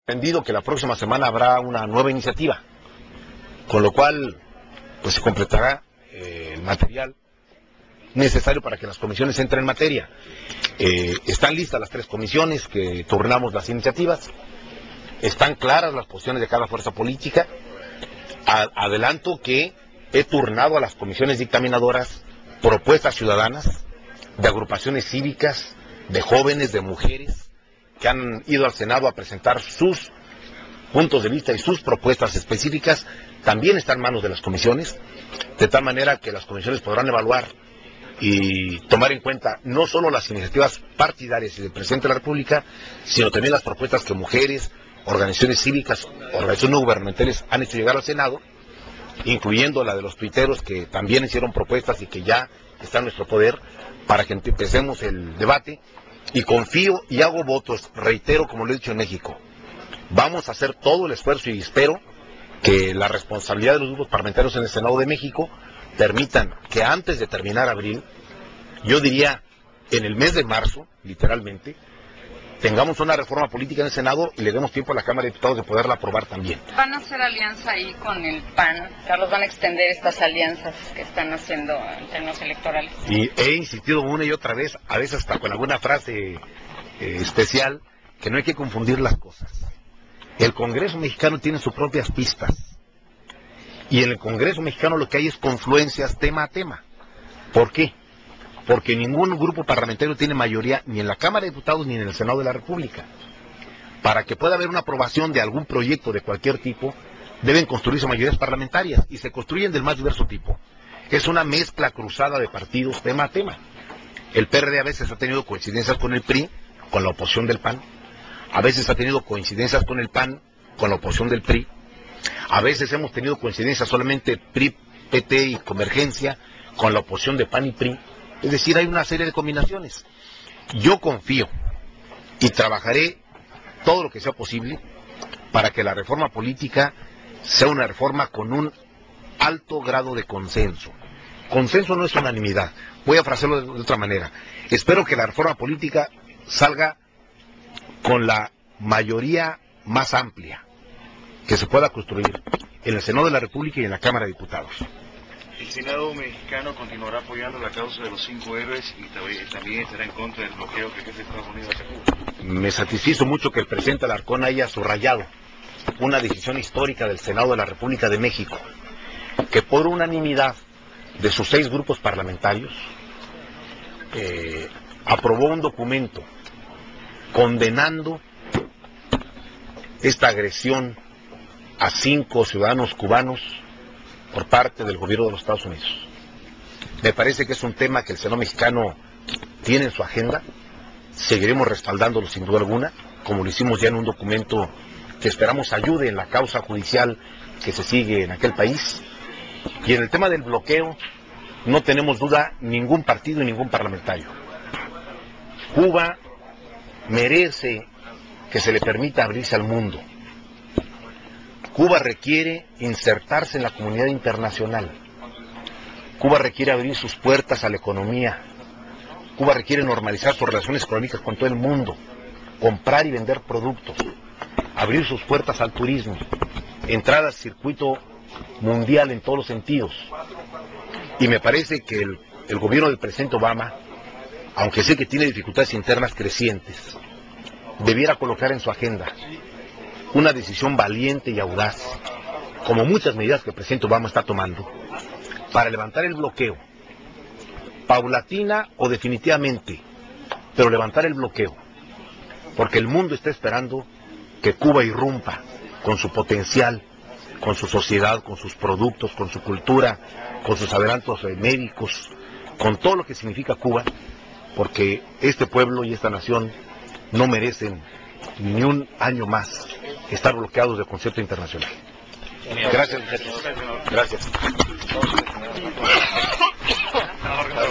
Entendido que la próxima semana habrá una nueva iniciativa, con lo cual pues se completará el material necesario para que las comisiones entren en materia. Están listas las 3 comisiones que turnamos las iniciativas, están claras las posiciones de cada fuerza política. Adelanto que he turnado a las comisiones dictaminadoras propuestas ciudadanas de agrupaciones cívicas, de jóvenes, de mujeres, que han ido al Senado a presentar sus puntos de vista y sus propuestas específicas. También están en manos de las comisiones, de tal manera que las comisiones podrán evaluar y tomar en cuenta no solo las iniciativas partidarias y del presidente de la República, sino también las propuestas que mujeres, organizaciones cívicas, organizaciones no gubernamentales han hecho llegar al Senado, incluyendo la de los tuiteros, que también hicieron propuestas y que ya está en nuestro poder, para que empecemos el debate. Y confío y hago votos, reitero, como lo he dicho en México, vamos a hacer todo el esfuerzo y espero que la responsabilidad de los grupos parlamentarios en el Senado de México permitan que antes de terminar abril, yo diría en el mes de marzo, literalmente, tengamos una reforma política en el Senado y le demos tiempo a la Cámara de Diputados de poderla aprobar también. ¿Van a hacer alianza ahí con el PAN? Carlos, ¿van a extender estas alianzas que están haciendo en términos electorales? Y he insistido una y otra vez, a veces hasta con alguna frase especial, que no hay que confundir las cosas. El Congreso mexicano tiene sus propias pistas. Y en el Congreso mexicano lo que hay es confluencias tema a tema. ¿Por qué? Porque ningún grupo parlamentario tiene mayoría ni en la Cámara de Diputados ni en el Senado de la República. Para que pueda haber una aprobación de algún proyecto de cualquier tipo, deben construirse mayorías parlamentarias, y se construyen del más diverso tipo. Es una mezcla cruzada de partidos tema a tema. El PRD a veces ha tenido coincidencias con el PRI, con la oposición del PAN. A veces ha tenido coincidencias con el PAN, con la oposición del PRI. A veces hemos tenido coincidencias solamente PRI, PT y Convergencia, con la oposición de PAN y PRI. Es decir, hay una serie de combinaciones. Yo confío y trabajaré todo lo que sea posible para que la reforma política sea una reforma con un alto grado de consenso. Consenso no es unanimidad. Voy a frasearlo de otra manera. Espero que la reforma política salga con la mayoría más amplia que se pueda construir en el Senado de la República y en la Cámara de Diputados. El Senado mexicano continuará apoyando la causa de los 5 héroes y también estará en contra del bloqueo que hace Estados Unidos hacia Cuba. Me satisfizo mucho que el presidente Alarcón haya subrayado una decisión histórica del Senado de la República de México, que por unanimidad de sus 6 grupos parlamentarios aprobó un documento condenando esta agresión a 5 ciudadanos cubanos por parte del gobierno de los Estados Unidos. Me parece que es un tema que el Senado mexicano tiene en su agenda. Seguiremos respaldándolo sin duda alguna, como lo hicimos ya en un documento que esperamos ayude en la causa judicial que se sigue en aquel país. Y en el tema del bloqueo, no tenemos duda ningún partido y ningún parlamentario. Cuba merece que se le permita abrirse al mundo. Cuba requiere insertarse en la comunidad internacional. Cuba requiere abrir sus puertas a la economía. Cuba requiere normalizar sus relaciones económicas con todo el mundo, comprar y vender productos, abrir sus puertas al turismo, entrar al circuito mundial en todos los sentidos. Y me parece que el gobierno del presidente Obama, aunque sé que tiene dificultades internas crecientes, debiera colocar en su agenda una decisión valiente y audaz, como muchas medidas que el presidente Obama está tomando, para levantar el bloqueo, paulatina o definitivamente, pero levantar el bloqueo, porque el mundo está esperando que Cuba irrumpa con su potencial, con su sociedad, con sus productos, con su cultura, con sus adelantos médicos, con todo lo que significa Cuba, porque este pueblo y esta nación no merecen ni un año más estar bloqueados del concierto internacional. Gracias, muchachos. Gracias.